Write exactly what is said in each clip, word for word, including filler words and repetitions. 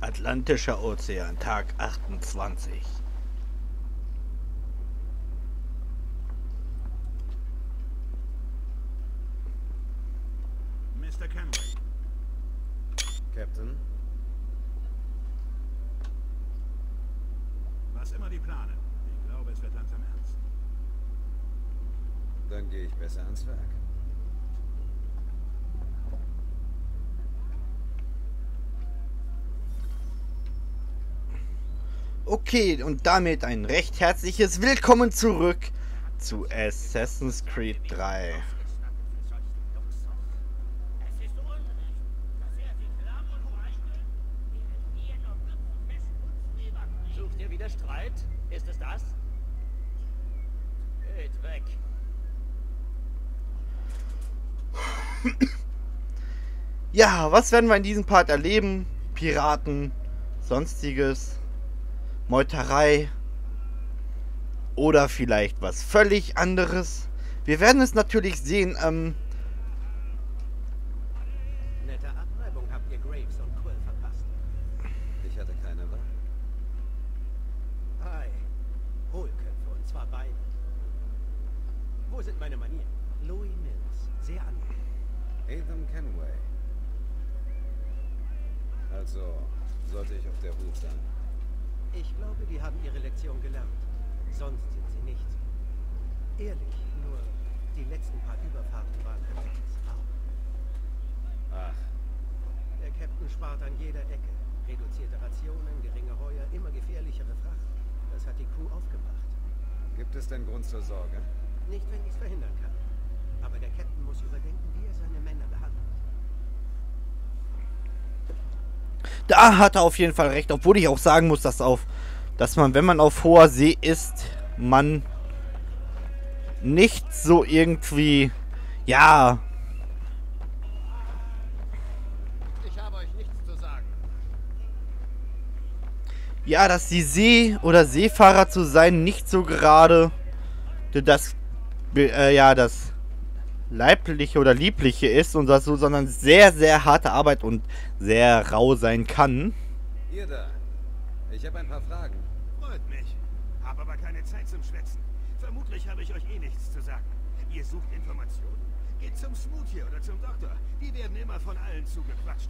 Atlantischer Ozean, Tag achtundzwanzig. Mister Kenway. Captain? Was immer die planen. Ich glaube, es wird langsam ernst. Dann gehe ich besser ans Werk. Okay, und damit ein recht herzliches Willkommen zurück zu Assassin's Creed drei. Sucht ihr wieder Streit? Ist es das? Geht weg. Ja, was werden wir in diesem Part erleben? Piraten, sonstiges, Meuterei oder vielleicht was völlig anderes. Wir werden es natürlich sehen. Ähm, Nette Abreibung habt ihr Graves und Quill verpasst. Ich hatte keine Wahl. Hi. Hohlköpfe und zwar beide. Wo sind meine Manieren? Louis Mills. Sehr angenehm. Ethan Kenway. Also, sollte ich auf der Hut sein. Ich glaube, die haben ihre Lektion gelernt. Sonst sind sie nicht. Ehrlich, nur die letzten paar Überfahrten waren ein echtes Traum. Ach, Der Captain spart an jeder Ecke. Reduzierte Rationen, geringe Heuer, immer gefährlichere Fracht. Das hat die Crew aufgebracht. gibt es denn Grund zur Sorge? Nicht, wenn ich es verhindern kann. Aber der Captain muss überdenken, wie er seine Männer behandelt. Da hat er auf jeden Fall recht, obwohl ich auch sagen muss, dass auf, dass man, wenn man auf hoher See ist, man nicht so irgendwie, ja, Ich habe euch nichts zu sagen. ja, dass die See- oder Seefahrer zu sein nicht so gerade das, äh, ja, das leibliche oder liebliche ist und das so, sondern sehr, sehr harte Arbeit und sehr rau sein kann. Ihr da. Ich habe ein paar Fragen. Freut mich. Hab aber keine Zeit zum Schwätzen. Vermutlich habe ich euch eh nichts zu sagen. Ihr sucht Informationen? Geht zum Smoothie oder zum Doktor. Die werden immer von allen zugequatscht.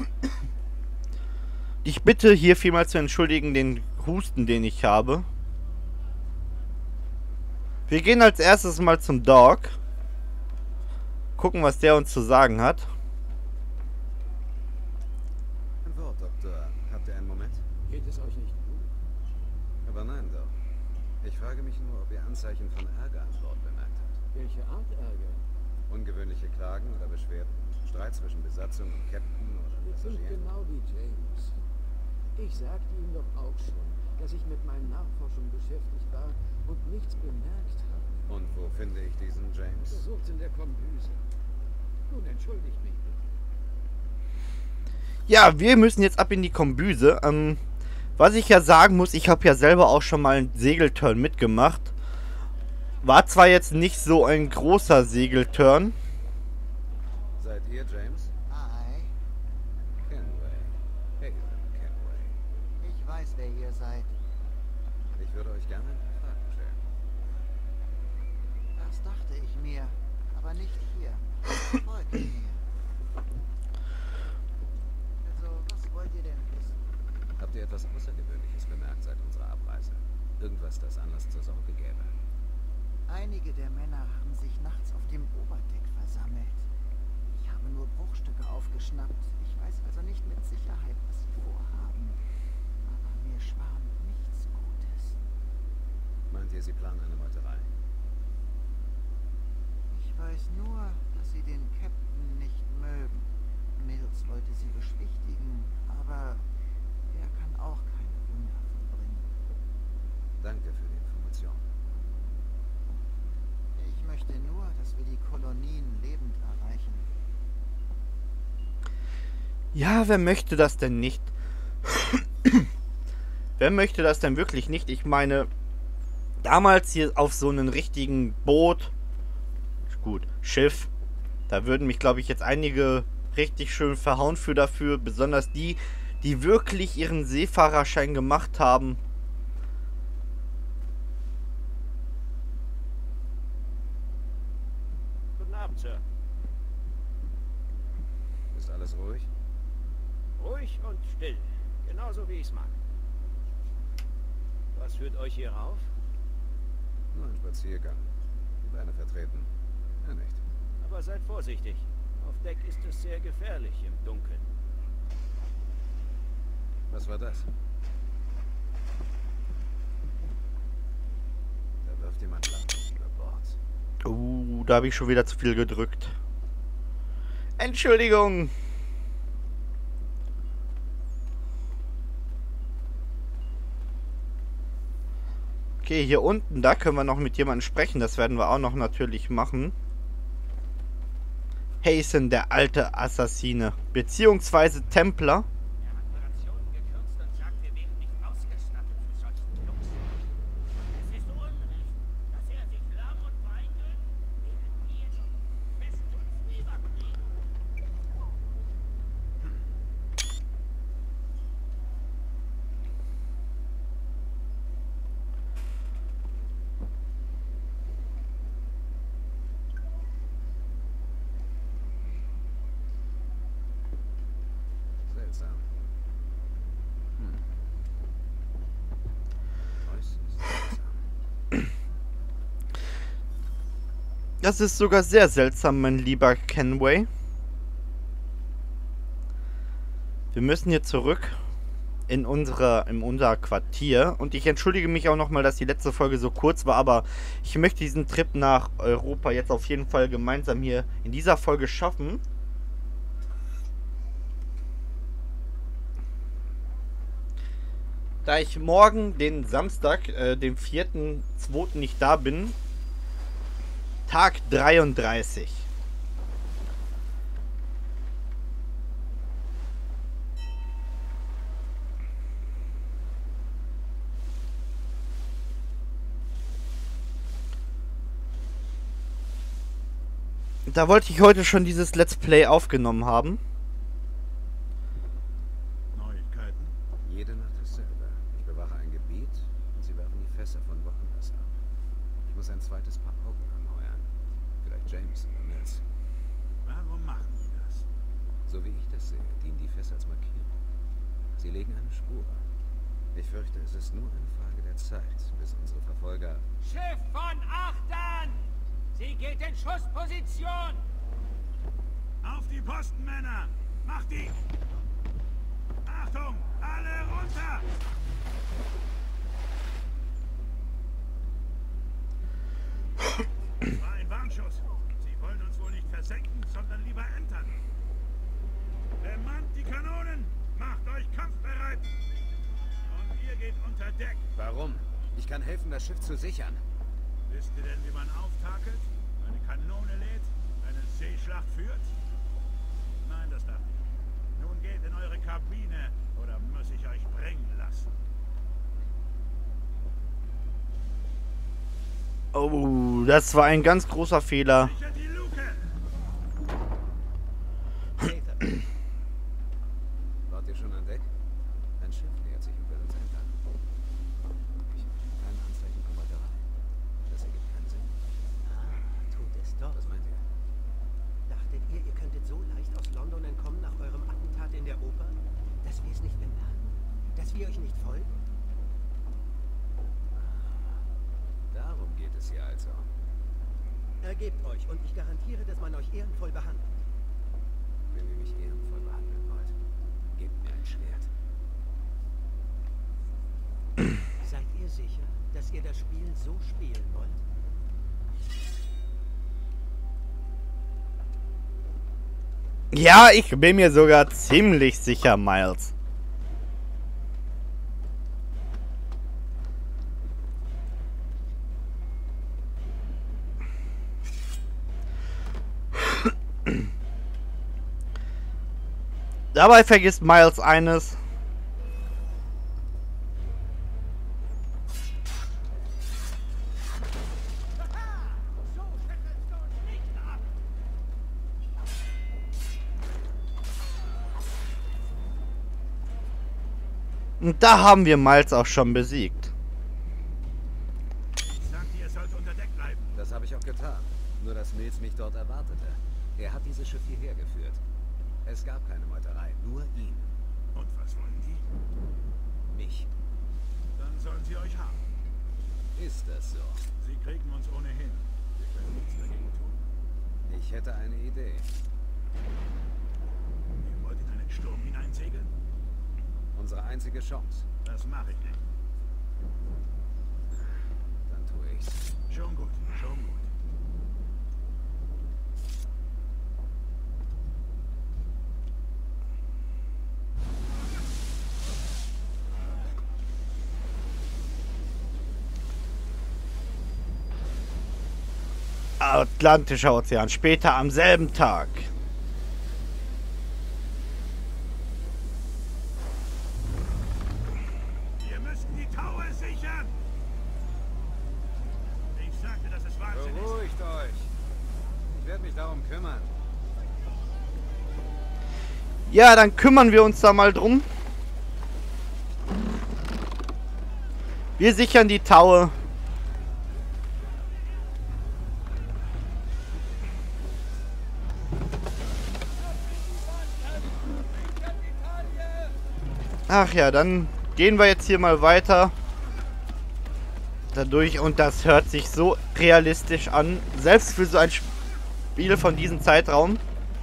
Ich bitte hier vielmals zu entschuldigen den Husten, den ich habe. Wir gehen als erstes mal zum Doc. Gucken, was der uns zu sagen hat. Ein Wort, Doktor. Habt ihr einen Moment? Geht es euch nicht gut? Aber nein, doch. Ich frage mich nur, ob ihr Anzeichen von Ärger an Bord bemerkt habt. Welche Art Ärger? Ungewöhnliche Klagen oder Beschwerden? Streit zwischen Besatzung und Captain oder Wir sind Passagieren? genau wie James. Ich sagte ihm doch auch schon, dass ich mit meinen Nachforschungen beschäftigt war und nichts bemerkt habe. Und wo finde ich diesen James? Versucht in der Kombüse. Nun entschuldigt mich bitte. Ja, wir müssen jetzt ab in die Kombüse. Ähm, was ich ja sagen muss, ich habe ja selber auch schon mal einen Segelturn mitgemacht. War zwar jetzt nicht so ein großer Segelturn. Seid ihr James? Hi, Kenway. Hayden Kenway. ich weiß, wer ihr seid. Ich würde euch gerne ein paar Fragen stellen. Das dachte ich mir, aber nicht hier. Folgt mir. Also, was wollt ihr denn wissen? Habt ihr etwas Außergewöhnliches bemerkt seit unserer Abreise? Irgendwas, das Anlass zur Sorge gäbe? Einige der Männer haben sich nachts auf dem Oberdeck versammelt. Ich habe nur Bruchstücke aufgeschnappt. Ich weiß also nicht mit Sicherheit, was sie vorhaben. Aber mir schwant nichts Gutes. Meint ihr, sie planen eine Meuterei? Ich weiß nur, dass sie den Captain nicht mögen. Mills wollte sie beschwichtigen, aber er kann auch keine Wunder vollbringen. Danke für die Information. Ich möchte nur, dass wir die Kolonien lebend erreichen. Ja, wer möchte das denn nicht? Wer möchte das denn wirklich nicht? Ich meine, damals hier auf so einem richtigen Boot, gut, Schiff, da würden mich, glaube ich, jetzt einige richtig schön verhauen für dafür, besonders die, die wirklich ihren Seefahrerschein gemacht haben. Guten Abend, Sir. Ist alles ruhig? Ruhig und still. Genauso wie ich es mag. Was führt euch hier rauf? Nur ein Spaziergang. Die Beine vertreten. Ja, nicht. Aber seid vorsichtig. Auf Deck ist es sehr gefährlich im Dunkeln. Was war das? Da wirft jemand Lampen über Bord. Uh, da habe ich schon wieder zu viel gedrückt. Entschuldigung. Okay, hier unten, da können wir noch mit jemandem sprechen. Das werden wir auch noch natürlich machen. Hasten, der alte Assassine. Beziehungsweise Templer. Er hat Rationen gekürzt und sagt, wir wären nicht ausgestattet für solchen Jungs. Es ist Unrecht, dass er sich lamm und weigelt, während wir fest und Fieber kriegen. Seltsam. Hm. Äußerst seltsam. Das ist sogar sehr seltsam, mein lieber Kenway. Wir müssen hier zurück in unsere, in unser Quartier. Und ich entschuldige mich auch nochmal, dass die letzte Folge so kurz war, aber ich möchte diesen Trip nach Europa jetzt auf jeden Fall gemeinsam hier in dieser Folge schaffen. Da ich morgen, den Samstag, äh, den vierten zweiten nicht da bin, Tag dreiunddreißig. Da wollte ich heute schon dieses Let's Play aufgenommen haben. Neuigkeiten? Jede Nacht dasselbe. Ich bewache ein Gebiet und sie werfen die Fässer von woanders ab. Ich muss ein zweites Paar Augen anheuern. Vielleicht James oder Mills. Warum machen die das? So wie ich das sehe, dienen die Fässer als Markierung. Sie legen eine Spur. Ich fürchte, es ist nur eine Frage der Zeit, bis unsere Verfolger... Schiff von Achtern! Sie geht in Schussposition! Auf die Posten, Männer! Macht die! Achtung! Alle runter! Das war ein Warnschuss. Sie wollen uns wohl nicht versenken, sondern lieber entern. Bemannt die Kanonen! Macht euch kampfbereit! Und ihr geht unter Deck. Warum? Ich kann helfen, das Schiff zu sichern. Wisst ihr denn, wie man auftakelt? Eine Kanone lädt? Eine Seeschlacht führt? Nein, das darf nicht. Nun geht in eure Kabine, oder muss ich euch bringen lassen? Oh, das war ein ganz großer Fehler. Sichert die Luke! Nathan, Wart ihr schon an Deck? Ein Schiff nähert sich und will uns entern. Ich habe keine Anzeichen von Meuterei. Das ergibt keinen Sinn. ah, tut es doch. Was meint ihr? Dachtet ihr, ihr könntet so leicht aus London entkommen nach eurem Attentat in der Oper? Dass wir es nicht bemerken? Dass wir euch nicht folgen? Darum geht es hier also. Ergebt euch und ich garantiere, dass man euch ehrenvoll behandelt. Wenn ihr mich ehrenvoll behandeln wollt, gebt mir ein Schwert. Seid ihr sicher, dass ihr das Spiel so spielen wollt? Ja, ich bin mir sogar ziemlich sicher, Miles. Dabei vergisst Miles eines. Und da haben wir Miles auch schon besiegt. Ich sagte, ihr sollt unter Deck bleiben. Das habe ich auch getan. Nur, dass Mills mich dort erwartete. Er hat dieses Schiff hierher geführt. Es gab keine Meuterei, nur ihn. Und was wollen die? Mich. Dann sollen sie euch haben. Ist das so? Sie kriegen uns ohnehin. Wir können nichts dagegen tun. Ich hätte eine Idee. Ihr wollt in einen Sturm hineinsegeln? Unsere einzige Chance. Das mache ich nicht. Dann tue ich's. Schon gut, schon gut. Atlantischer Ozean, später am selben Tag. Wir müssen die Taue sichern! Ich sagte, dass es Wahnsinn ist. Beruhigt euch. Ich werde mich darum kümmern. Ja, dann kümmern wir uns da mal drum. Wir sichern die Taue. Ach ja, dann gehen wir jetzt hier mal weiter dadurch und das hört sich so realistisch an, selbst für so ein Spiel von diesem Zeitraum.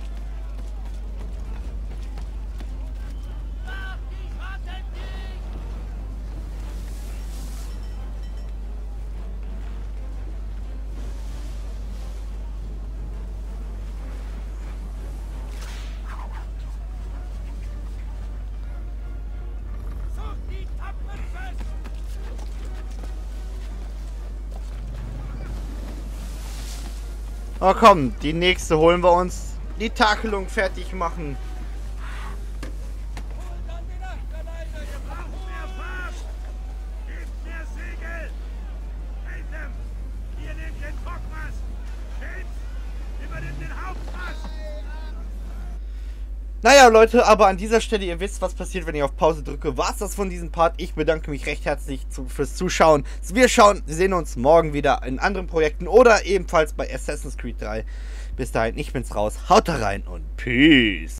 Oh komm, die nächste holen wir uns. Die Takelung fertig machen. Wir brauchen mehr Fahrt! Gebt mehr Segel! Haytham, ihr nehmt den Fockmast! James, übernimmt den Hauptmast! Naja, Leute, aber an dieser Stelle, ihr wisst, was passiert, wenn ich auf Pause drücke. War's das von diesem Part? Ich bedanke mich recht herzlich zu, fürs Zuschauen. Wir schauen, wir sehen uns morgen wieder in anderen Projekten oder ebenfalls bei Assassin's Creed drei. Bis dahin, ich bin's raus. Haut da rein und Peace!